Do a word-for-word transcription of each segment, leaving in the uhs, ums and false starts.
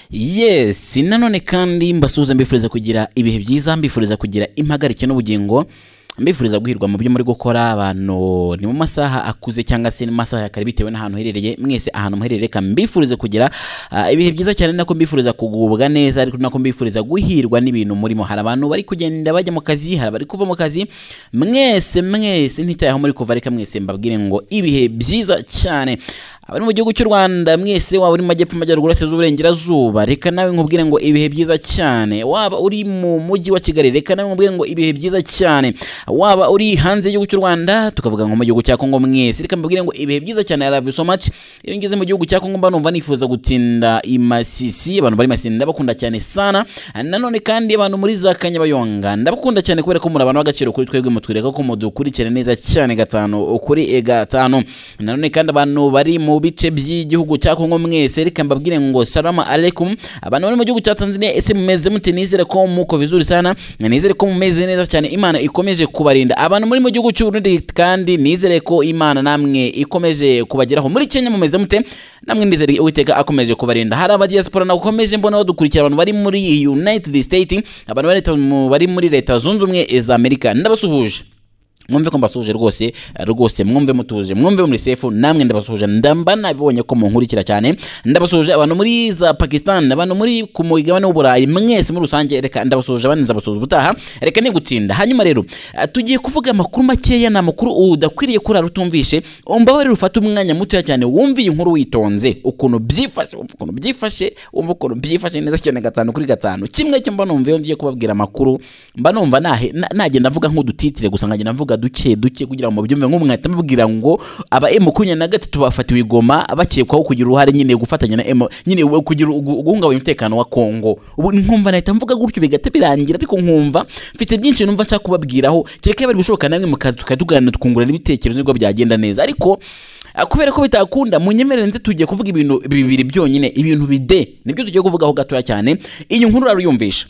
Yes, nanone kandi mbasuhuza mbifuriza kugira ibihe byiza, mbifuriza kugira impagarike n'ubugingo, mbifuriza guhirwa mu byo muri gukora. Abantu ni mu masaha akuze cyangwa se ni masaha ya kare bitewe n'ahantu herereye, mwese ahantu muherereye ka mbifuriza kugira uh, ibihe byiza cyane, nako mbifuriza kugubwa neza, ariko nako mbifuriza guhirwa n'ibintu murimo. Hari abantu bari kugenda bajya mu kazi, hari bari kuva mu kazi, mwese mwese ntitayeho muri kuva, reka mwese mbabwire ngo ibihe byiza cyane. Abari mu gihugu cy'u Rwanda mwese, waba uri mu majyepfo, amajyaruguru, y'uburengerazuba, reka nawe nkubwire ngo ibihe byiza cyane. Waba uri mu mujyi wa Kigali, reka nawe nkubwire ngo ibihe byiza cyane. Waba uri hanze y'igihugu cy'u Rwanda, tukavuga ngo mu gihugu cya Kongo, mwese reka mbabwire ngo ibihe byiza cyane. I love you so much. Iyo ngeze mu gihugu cya Kongo mba numva nifuza gutinda i Masisi. Abantu bari Masisi ndabakunda cyane sana. Nanone kandi abantu muri za Kanyabayonga ndabakunda cyane, kubera ko muri abantu b'agaciro kuri twebwe, mutwereka ko mudukurikira neza cyane gatanu kuri gatanu. Nanone kandi abantu bari mu bice by'igihugu cya Kongo mwese, reka mbabwire ngo salamu alaikum. Abantu bari mu gihugu cya Tanzania, ese mumeze mute? Nizere ko muko vizuri sana, nizere ko mumeze neza cyane, Imana ikomeje kubarinda. Abantu muri mu gihugu cy'u Burundi kandi nizere ko Imana namwe ikomeje kubageraho. Muri Kenya mumeze mute? Namwe nizere Uwiteka akomeje kubarinda. Hari aba diaspora nakomeje mbona badukurikira, abantu bari muri United States, abantu bari muri Leta Zunze Ubumwe za Amerika, ndabasuhuje. Mwumve ko mbasuhuje rwose rwose, mwumve mutuje, mwumve muri safe, namwe ndabasuhuje. Ndamba nabibonye ko munkurikira cyane, ndabasuhuje. Abantu muri za Pakistan, abantu muri ku mugabane w'Uburayi, mwese muri rusange, reka ndabasuhuje, abandi nzabasuhuza ubutaha, reka ni gutsinda. Hanyuma rero tugiye kuvuga amakuru makeya, na makuru udakwiriye kurara utumvishe. Umbabarire ufata umwanya muto cyane, wumve iyi nkuru witonze, ukuntu byifashe, ukuntu byifashe, wumve ukuntu byifashe neza cyane gatanu kuri gatanu. Kimwe cyo mba numva iyo ngiye kubabwira amakuru, mba numva nahe nagenda mvuga nk'udutitire gusa, nkagenda mvuga duke duke kugira ngo byumve nk'umwete mubwira ngo aba M makumyabiri na gatatu bafatiwe Goma, bakekwaho kugira uruhare nyine gufatanya na M, nyine kugira guhungabanya umutekano wa Kongo. Ubu nkumva nahita mvuga gutyo bigate birangira, ariko nkumva mfite byinshi numva nshaka kubabwiraho, kereka bari bishoboka namwe mukazi tukatugana tukungurana ibitekerezo nibwo byagenda neza. Ariko kubera ko bitakunda, munyemerere nze tugiye kuvuga ibintu bibiri byonyine, ibintu bide nibyo tugiye kuvugaho gatoya cyane. Iyi nkuru aruyumvisha,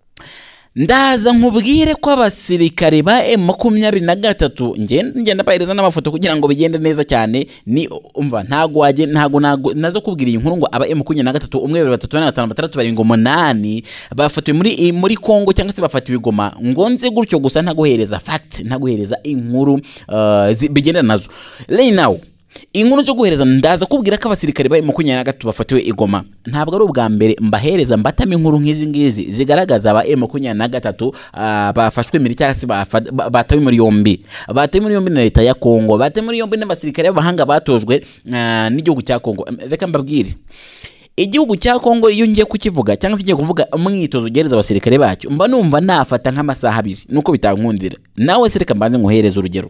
ndaza nkubwire ko abasirikare ba M makumyabiri na gatatu, ngenda ngenda bahereza n'amafoto kugira ngo bigende neza cyane. Ni umva ntago waje ntago nazo kubwira iyi nkuru ngo aba M makumyabiri na gatatu umwe babiri batatu bane batanu batandatu barindwi umunani bafatiwe muri muri Kongo cyangwa se bafatiwe Goma, ngo nze gutyo gusa ntaguhereza fact, ntaguhereza inkuru uh, bigenda nazo. Right now inkuru cyo guhereza, ndaza kubwira ko abasirikare ba M makumyabiri na gatatu bafatiwe i Goma. Ntabwo ari ubwa mbere mbahereza mbatama inkuru nk'izi ngizi zigaragaza aba M makumyabiri na gatatu uh, bafashwe muri cyangwa se batawe muri yombi, batawe muri yombi na leta ya Kongo, batawe muri yombi n'abasirikare b'abahanga batojwe uh, n'igihugu cya Kongo. Reka mbabwire, igihugu cya Kongo iyo ngiye kukivuga cyangwa se ngiye kuvuga umwitozo ugereza abasirikare bacyo, mba numva nafata nk'amasaha abiri, nuko bitankundira. Nawe se reka mbanze nguhereza urugero.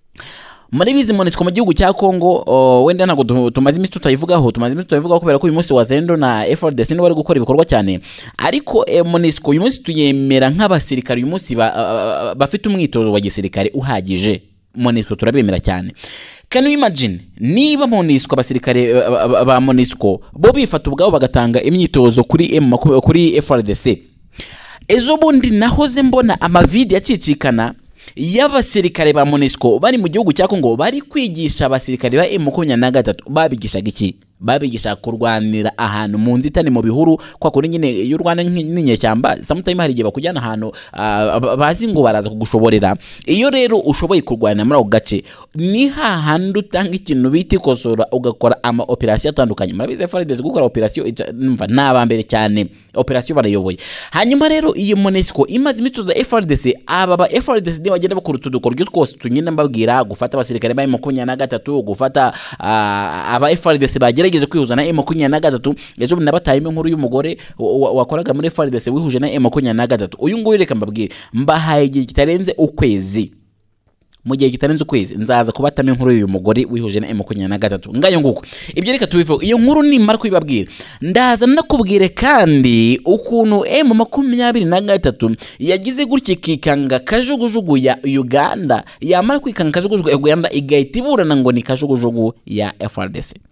Muri bizi MONUSCO mu gihugu cya Kongo, uh, wenda ntago tumaze iminsi tutayivugaho, tumaze iminsi tutayivugaho kubera ko uyu munsi wazendo na F R D C ni bari gukora ibikorwa cyane. Ariko eh, MONUSCO uyu munsi tuyemera nk'abasirikare, uyu munsi ba, uh, bafite umwitozo wa gisirikare uhagije. MONUSCO turabemera cyane. Can you imagine niba MONUSCO abasirikare uh, ba MONUSCO bo bifata ubwabo bagatanga imyitozo kuri M kuri F R D C? Ejo bundi nahoze mbona amavideo yacicikana y'abasirikare ba MONUSCO bari mu gihugu cya Kongo, bari kwigisha abasirikare ba M makumyabiri na gatatu. Babigishaga iki? Babigisha kurwanira ahantu mu nzitane mu bihuru, kwa kuri nyine y'u Rwanda n'inyeshyamba. Sometimes hari igihe bakujyana ahantu uh, bazi ngo baraza kugushoborera. Iyo rero ushoboye kurwana muri ako gace, ni hahandi utanga ikintu bita ikosora, ugakora ama operation atandukanye. Murabize F R D C gukora operation numva nabambere cyane, operation barayoboye. Hanyuma rero iyi MONUSCO imaze imitozo F R D C, aba ba F R D C bagenda bakora utudukoryo twose tunyine mbabwira, gufata abasirikare ba M makumyabiri na gatatu, gufata uh, aba F R D C bagera gerageze kwihuza na M makumyabiri na gatatu. Ejo bundi nabatayime inkuru y'umugore wakoraga muri F R D C wihuje na M makumyabiri na gatatu. Uyu nguyu reka mbabwire, mbahaye igihe kitarenze ukwezi, mu gihe kitarenze ukwezi nzaza kubatama inkuru y'uyu mugore wihuje na M makumyabiri na gatatu. Ngayo nguko ibyo reka tubivuge. Iyo nkuru nimara kwibabwira, ndaza nakubwire kandi ukuntu M makumyabiri na gatatu yagize gutya ikikanga kajugujugu ya Uganda, yamara kwikanga kajugujugu ya Uganda igahita iburana ngo ni kajugujugu ya F R D C.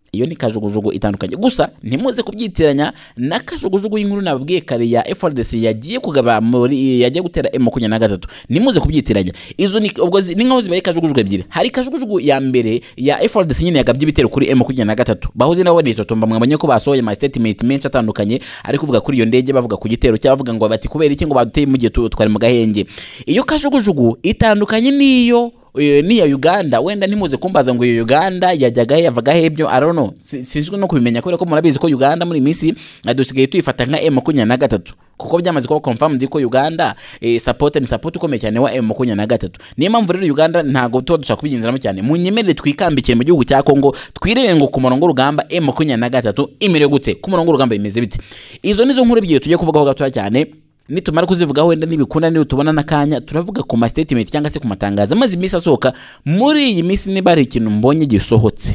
iyo ni kajugujugu itandukanye. Gusa ntimuze kubyitiranya na kajugujugu y'inkuru nababwiye kare ya F R D C yagiye kugaba muri yagiye gutera M makumyabiri na gatatu. Nimuze kubyitiranya, izo ni ubwo ni nkaho zibaye kajugujugu ebyiri. Hari kajugujugu ya mbere ya F R D C nyine yagabye ibitero kuri M makumyabiri na gatatu, bahoze nabo nitotomba mwabanye ko basohoye ama statement menshi atandukanye ari kuvuga kuri iyo ndege, bavuga ku gitero cyabavuga ngo bati kubera iki ngo baduteye mu gihe twari mu Gahenge. Iyo kajugujugu itandukanye niyo ni ya Uganda. Wenda ntimuze kumbaza ngo iyo Uganda yajyaga yavaga hebyo, I don't know, sinzwe no kubimenya kubera ko murabizi ko Uganda muri misi adusigaye tuyifata nka M makumyabiri na gatatu, kuko byamaze kuba confirmed ko Uganda eh, support ni support ukomeye cyane wa M makumyabiri na gatatu. Niyo mpamvu rero Uganda ntago tuba dushaka kubinjiramo cyane. Munyemerere twikambikire mu gihugu cya Kongo, twirebe ngo ku murongo rugamba M makumyabiri na gatatu imere gute, ku murongo rugamba imeze bite. Izo nizo nkuru bigiye tujye kuvugaho gato cyane. Nitumara kuzivugaho wenda nibikunda ni utubona nakanya turavuga ku ma statement cyangwa se ku matangazo amazi imisi asohoka muri iyi misi. Niba hari ikintu mbonye gisohotse,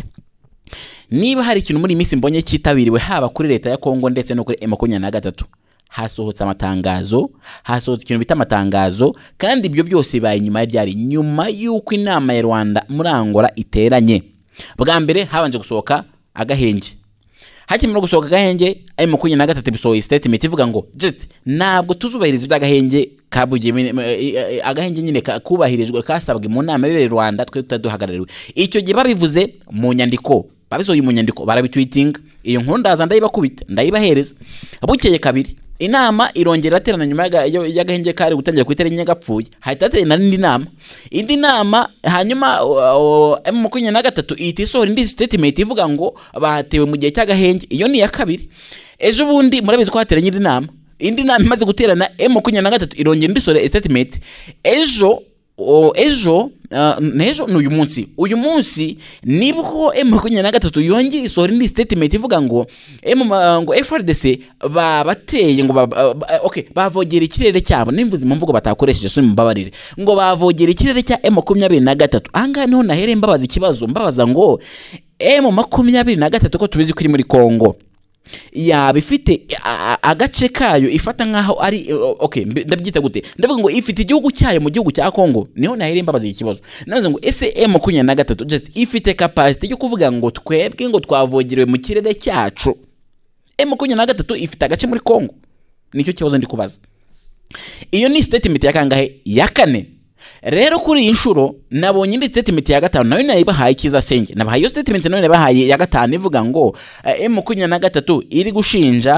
niba hari ikintu muri iyi misi mbonye kitabiriwe haba kuri leta ya Kongo ndetse no kuri M makumyabiri na gatatu, hasohotse amatangazo, hasohotse ikintu bita amatangazo, kandi ibyo byose bibaye nyuma y'byari nyuma y'uko inama ya Rwanda muri Angola iteranye. Bwa mbere habanje gusohoka Agahenge. Hakimara gusohoka Agahenge, M makumyabiri na gatatu bisohoye statement ivuga ngo just ntabwo tuzubahiriza iby'Agahenge kabugiye. Agahenge nyine kubahirijwe kasabwe mu nama y'U Rwanda, twe tutaduhagarariwe. Icyo gihe babivuze mu nyandiko, babisohoye mu nyandiko, barabitweeting. Iyo nkuru ndaza ndayibakubita ndayibahereza. Bukeye kabiri inama irongera aterana nyuma y'Agahenge kari gutangira kwitera nyagapfuye, hahita aterana n'indi nama. Indi nama hanyuma M makumyabiri na gatatu itisohora indi statement ivuga ngo batewe mu gihe cy'Agahenge. Iyo ni ya kabiri. Ejo bundi murabizi ko hateranye indi nama. Indi nama imaze guterana M makumyabiri na gatatu irongera indisore statement. Ejo o ejo uh, nejo n'uyu munsi uyu munsi nibwo M makumyabiri na gatatu yongeye isohora indi statement ivuga ngo M ngo F R D C babateye ngo ba, uh, okay bavogera ikirere cyabo. Nimvuze mu mvugo batakoresheje so mbabarire, ngo bavogera ikirere cya M makumyabiri na gatatu. Anga niho nahere mbabaza ikibazo, mbabaza ngo M makumyabiri na gatatu ko tubizi kuri muri Kongo yaba ifite agace kayo ifata nkaho ari okay, ndabyita gute, ndavuga ngo ifite igihugu cyayo mu gihugu cya Kongo. Niho nahere mbabaza ikibazo, navuze ngo ese M makumyabiri na gatatu just ifite capacity yo kuvuga ngo twebwe ngo twavogerewe mu kirere cyacu. M makumyabiri na gatatu ifite agace muri Kongo? Nicyo kibazo ndi kubaza. Iyo ni statement ya kangahe? Ya kane. Rero kuri iyi nshuro nabonye indi statement ya gatanu, nayo nayibahaye ikiza senge. Nabahaye iyo statement nayo nabahaye ya gatanu ivuga ngo uh, M makumyabiri na gatatu iri gushinja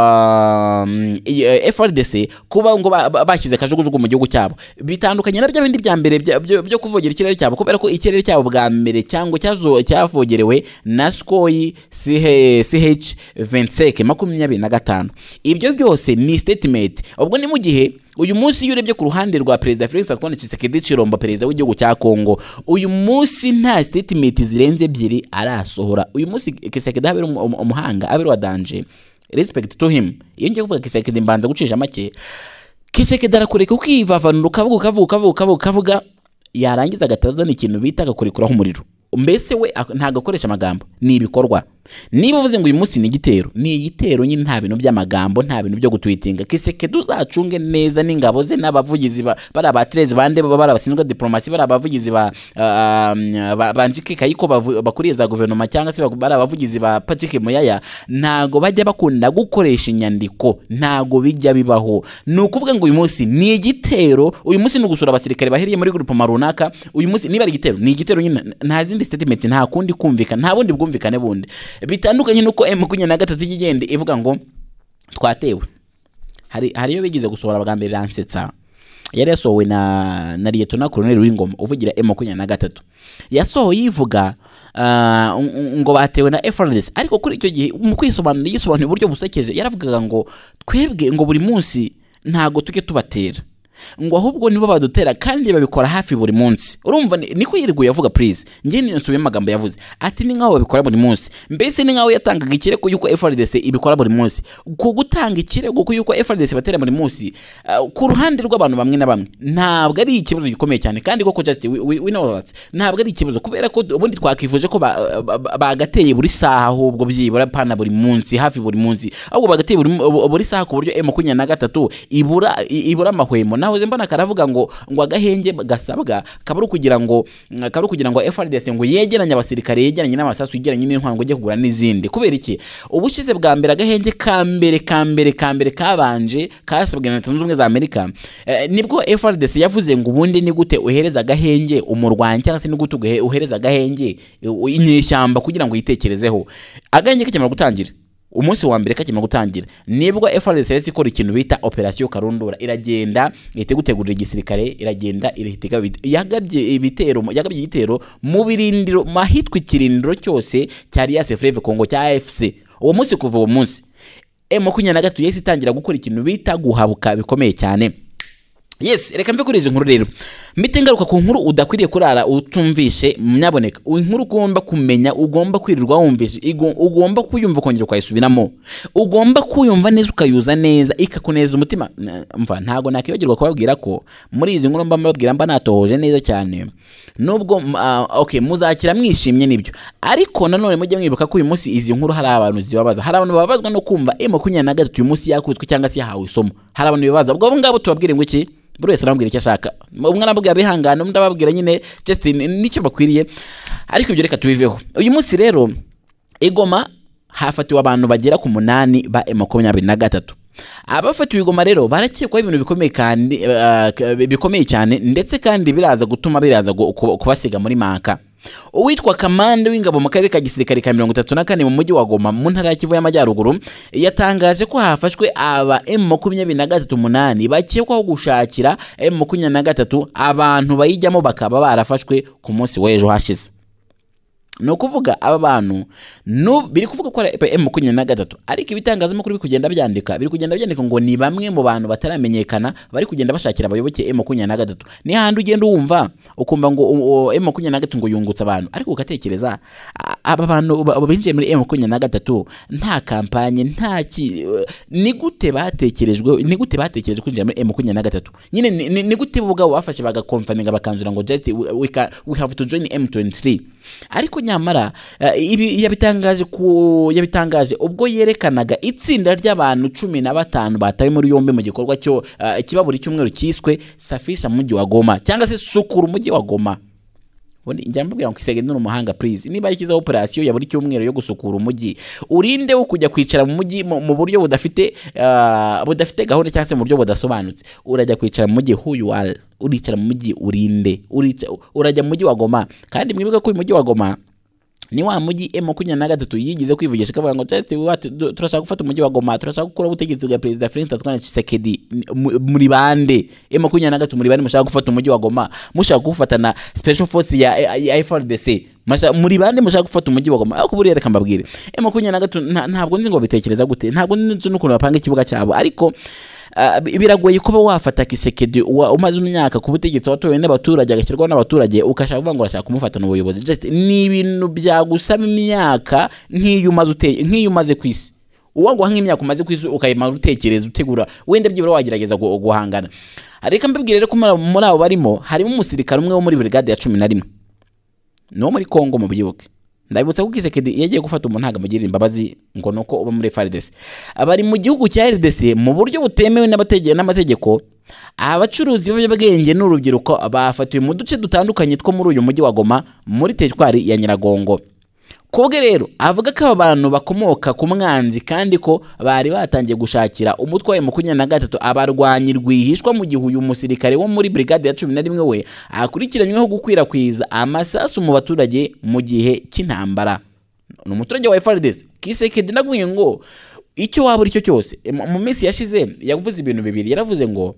uh, F R D C kuba ngo bashyize kajugujugu mu gihugu cyabo. Bitandukanye nabyo bindi bya mbere byo kuvogera ikirere cyabo, kubera ko ikirere cyabo bwa mbere cyangwa cyazo cyavogerewe na Skoy C H vingt-cinq makumyabiri na gatanu. Ibyo byose ni statement. Ubwo ni mu gihe uyu munsi iyo urebye ku ruhande rwa President Felix Antoine Tshisekedi Tshilombo, perezida w'igihugu cya Kongo, uyu munsi nta statement zirenze ebyiri arasohora. Uyu munsi Tshisekedi habera umuhanga, abera wa danger, respect to him. Iyo ngiye kuvuga Tshisekedi mbanza gucisha make. Tshisekedi arakureka ukivavanura ukavuga ukavuga ukavuga ukavuga yarangiza agatazana ikintu bita agakurekuraho umuriro. Mbese we ntago akoresha amagambo, ni ibikorwa. Niba uvuze ngo uyu munsi ni igitero, ni igitero nyine, nta bintu by'amagambo, nta bintu byo gutwitinga. Tshisekedi uzacunge neza n'ingabo ze n'abavugizi bari abatreze bande bari abashinzwe diplomasi, bari abavugizi ba banjike kayiko bakuriye za guverinoma cyangwa se bari abavugizi ba Patrick Muyaya, ntago bajya bakunda gukoresha inyandiko, ntago bijya bibaho. Ni ukuvuga ngo uyu munsi ni igitero, uyu munsi ni gusura abasirikare bahiriye muri groupe marunaka. Uyu munsi niba ari igitero, ni igitero nyine, nta zindi statement, nta kundi kumvikana, nta bundi bwumvikane bundi. Bitandukanye nuko M makumyabiri na gatatu igende ivuga ngo twatewe. Hari hari yo bigize gusohora bwa mbere ransetsa, yari yasohowe na na Lieutenant Colonel Wingoma uvugira M makumyabiri na gatatu. Yasohoye yivuga uh, ngo batewe na F R D C, ariko kuri icyo gihe mu kwisobanura yisobanura uburyo busekeje, yaravugaga ngo twebwe ngo buri munsi ntago tuke tubatera, ngo ahubwo nibo badutera kandi babikora hafi buri munsi. Urumva niko yiriguye yavuga. Please ngiye nsubiye amagambo yavuze ati ni nkaho babikora buri munsi. Mbese ni nkaho yatangaga ikirego yuko F R D C ibikora buri munsi. Ku gutanga ikirego ko yuko F R D C batera buri munsi uh, ku ruhande rw'abantu bamwe na bamwe ntabwo ari ikibazo gikomeye cyane, kandi koko just we, we, we know that ntabwo ari ikibazo, kubera ko ubundi twakivuje ko bagateye buri saha, ahubwo byibura pana buri munsi, hafi buri munsi, ahubwo bagateye buri, buri saha ku buryo M makumyabiri na gatatu ibura ibura amahwemo. nahoze mbona karavuga ngo ngo agahenge gasabwa kabari kugira ngo kabari kugira ngo F R D C ngo yegeranye abasirikare yegeranye n'amasasu yegeranye n'intwaro ngo je kugura n'izindi kubera iki ubushize bwa mbere agahenge kambere kambere kambere kabanje kasabwe na Leta Zunze Ubumwe za Amerika eh, nibwo F R D C yavuze ngo ubundi ni gute uhereza agahenge umurwanyi cyangwa se ni gute uhereza agahenge inyeshyamba kugira ngo yitekerezeho agahenge kakimara gutangira umunsi wa mbere kakimara gutangira nibwo F R D C ikora ikintu bita operation Karundura iragenda ihite gutegurira igisirikare iragenda irihitega yagabye ibitero yagabye igitero mu birindiro mahitwa ikirindiro cyose cyari ya Fleuve Congo cya A F C uwo munsi kuva uwo munsi M makumyabiri na gatatu yesi itangira gukora ikintu bita guhabuka bikomeye cyane. Yes, reka mve kuri izo nkuru rero. Mite ngaruka ku nkuru udakwiriye kurara utumvishe myaboneka. Inkuru ugomba kumenya, ugomba kwirirwa wumvishe, ugomba kuyumva kongera kwayisubiramo. Ugomba kuyumva neza ukayuza neza ikakuneza umutima. Mva ntago nakibagirwa kubabwira ko muri izi nkuru mba mbabwira mba natohoje neza cyane. Nubwo uh, okay muzakira mwishimye nibyo. Ariko nanone mujye mwibuka ko uyu munsi izi nkuru hari abantu zibabaza. Hari abantu babazwa no kumva M makumyabiri na gatatu uyu munsi yakutswe cyangwa se yahawe isomo. Hari abantu bibaza. Ubwo ngabo tubabwire ngo iki? Buri wese arambwira icyo ashaka. Umwe arambwira bihangana, undi ababwira nyine Justin nicyo bakwiriye. Ariko ibyo reka tubiveho. Uyu munsi rero Igoma hafatiwe abantu bagera ku munani ba M makumyabiri na gatatu. Abafatiwe Igoma rero barakekwa ibintu bikomeye kandi uh, bikomeye cyane ndetse kandi biraza gutuma biraza kubasiga muri maka. Uwitwa Kamande w'ingabo mu karere ka gisirikare ka mirongo itatu na kane mu mujyi wa Goma mu ntara ya Kivu y'Amajyaruguru yatangaje ko hafashwe aba M makumyabiri na gatatu munani bakekwaho gushakira M makumyabiri na gatatu abantu bayijyamo bakaba barafashwe ku munsi w'ejo hashize. No kuvuga aba bantu no biri kuvuga ko M makumyabiri na gatatu ariko ibitangazamakuru bikugenda byandika biri kugenda byandika ngo ni bamwe mu bantu bataramenyekana bari kugenda bashakira abayoboke M makumyabiri na gatatu. Ni handi ugenda wumva ukumva ngo M makumyabiri na gatatu ngo yungutse abantu ariko ugatekereza aba bantu babinjiye muri M makumyabiri na gatatu nta kampanye nta ki ni gute batekerejwe ni gute batekereje kwinjira muri M makumyabiri na gatatu nyine ni gute bugabo bafashe bagakonfaminga bakanzura ngo just we, can, we have to join M twenty-three ariko nyamara uh, ibi yabitangaje ku yabitangaje ubwo yerekanaga itsinda ry'abantu cumi na batanu batawe muri yombe mu gikorwa cyo uh, ikibaburi cyumweru cyiswe Safisha mujyi wa Goma cyangwa se Sukura umujyi wa Goma. Wone njyamba bwa nkisege n'uno muhanga please niba ikiza operation ya buri cyumweru yo gusukura umujyi urinde wo kujya kwicara mu mujyi mu buryo budafite uh, budafite gahunda cyangwa se mu buryo budasobanutse urajya kwicara mu mujyi who you are uricara mu mujyi urinde urajya mu mujyi wa Goma kandi mwibuka ko uyu mujyi wa Goma ni wa mujyi M makumyabiri na gatatu yigize kwivugisha kavuga ngo just what turashaka gufata umujyi wa Goma turashaka gukora ubutegetsi bwa President Felix Antoine Tshisekedi muri bande M makumyabiri na gatatu muri bande mushaka gufata umujyi wa Goma mushaka gufatana special force ya F R D C masha muri bande mushaka gufata umujyi wa Goma ariko buri reka mbabwire M makumyabiri na gatatu ntabwo nzi ngo bitekereza gute ntabwo nzi n'ukuntu bapanga ikibuga cyabo ariko Uh, biragoye kuba wafata Kisekedi umaze imyaka ku butegetsi watowe n'abaturage agashyirwa n'abaturage ukashaka kuvuga ngo urashaka kumufata n'ubuyobozi just ni ibintu byagusaba imyaka nk'iyo umaze uteye nk'iyo umaze kwisi uwagwa nk'imyaka umaze kwisi ukayimara utekereza utegura wenda byibura wagerageza guhangana. Ariko mbibwire rero ko muri abo barimo harimo umusirikare umwe wo muri brigade ya cumi na rimwe no muri Kongo mu byibuke ndabibutsa ko Kisekedi yagiye gufata umuntu ntaga mugirira imbabazi ngo nuko uba muri F R D C abari mu gihugu cya R D C mu buryo butemewe n'abategeko n'amategeko abacuruzi b'abagenge n'urubyiruko bafatiwe mu duce dutandukanye two muri uyu mujyi wa Goma muri teritwari ya Nyiragongo. Kubwe rero avuga ko abantu bakomoka ku mwanzi kandi ko bari batangiye gushakira umutwe wa makumyabiri na gatatu abarwanyi rwihishwa mu gihe uyu musirikare wo muri brigade ya cumi na rimwe we akurikiranyweho gukwirakwiza amasasu mu baturage mu gihe cy'intambara. N'umuturage wa F R D C Kisekedi naguye ngo icyo waba uri cyo cyose mu minsi yashize yavuze ibintu bibiri yaravuze ngo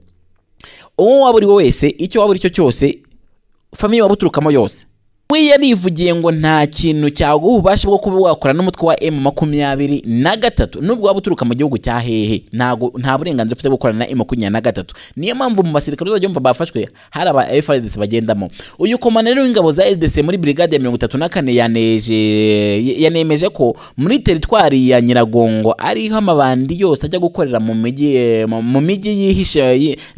uwo waba uri wese icyo waba uri cyo cyose family wabuturukamo yose we yarivugiye ngo nta kintu cyaguha ubasha bwo kuba wakora n'umutwe wa M makumyabiri na gatatu nubwo waba uturuka mu gihugu cya hehe ntago nta burenganzira ufite bwo gukorana na M makumyabiri na gatatu. Niyo mpamvu mu basirikare bazajya bumva bafashwe hari aba F R D C bagendamo. Uyu komanero w'ingabo za R D C muri brigade ya mirongo itatu na kane yaneje yanemeje ko muri teritwari ya Nyiragongo ari amabandi yose ajya gukorera mu miji mu miji yihisha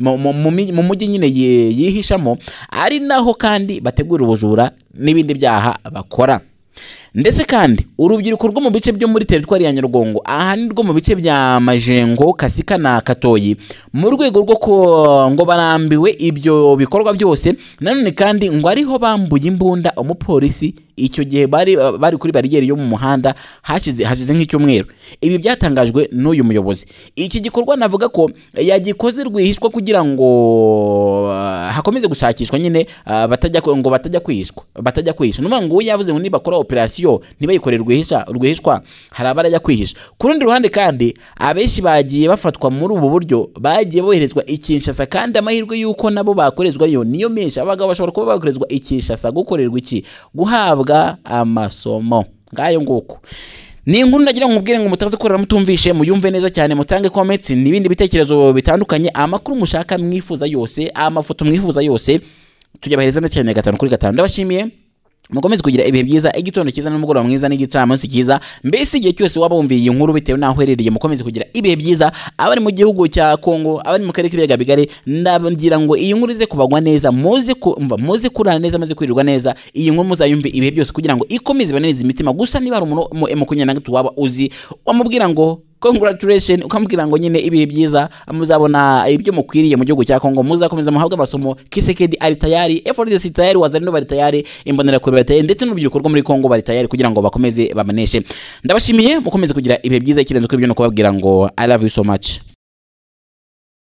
mu mujyi nyine yihishamo ari naho kandi bategura ubujura n'ibindi byaha bakora. ndetse kandi urubyiruko rwo mu bice byo muri teritwari ya Nyargongo ahani rwo mu bice bya Majengo, Kasika na Katoyi mu rwego rwo ko ngo barambiwe ibyo bikorwa byose, nanone kandi ngo ariho bambuye imbunda umupolisi icyo gihe bari bari kuri bariyeri yo mu muhanda hashize hashize nk'icyumweru. Ibi byatangajwe n'uyu muyobozi. Iki gikorwa navuga ko yagikoze rwihishwa kugira ngo uh, hakomeze gushakishwa nyine uh, batajya ngo batajya kwishwa batajya kwihisha. Numa ngo yavuze ngo niba bakora operation ntibayikorerwe rwihisha rwihishwa hari abarajya kwihisha. Ku rundi ruhande kandi abeshi bagiye bafatwa muri ubu buryo bagiye boherezwa ikinshasa, kandi amahirwe yuko nabo bakorezwa yo niyo menshi. Abagabo bashobora kuba bakorezwa ikinshasa gukorerwa iki guhabwa amasomo ngayo nguko. Ni inkuru nagira ngo mubwire ngo mutaze korera mutumvishe muyumve neza cyane, mutange comments n'ibindi bitekerezo bitandukanye, amakuru mushaka mwifuza yose, amafoto mwifuza yose tujabahereza na cyane gatanu kuri gatanu. Ndabashimiye, mukomeze kugira ibihe byiza, igitondo cyiza n'umugoroba mwiza n'igicamunsi cyiza, mbese igihe cyose waba wumviye iyi nkuru bitewe naho uherereye, mukomeze kugira ibihe byiza. Abari mu gihugu cya Kongo, abari mu karere k'ibiyaga bigari, ndagira ngo iyi nkuru ize kubagwa neza, muze kumva muze kurana neza, muze kwirirwa neza, iyi nkuru muzayumve ibihe byose kugira ngo ikomeze ibaneze imitima. Gusa niba ari umuntu mu makumyabiri na gatatu waba uzi, wamubwira ngo congratulations, ukamubwira ngo nyine ibihe byiza, muzabona ibyo mukwiriye mu gihugu cya Kongo, muzakomeza muhabwe amasomo. Kisekedi ari tayari, F R D C tayari, wazalendo bari tayari, imbonera kure bari tayari, ndetse n'urubyiruko rwo muri Kongo bari tayari kugira ngo bakomeze bamaneshe. Ndabashimiye, mukomeze kugira ibihe byiza, ikirenze kuri ibyo no kubabwira ngo I love you so much.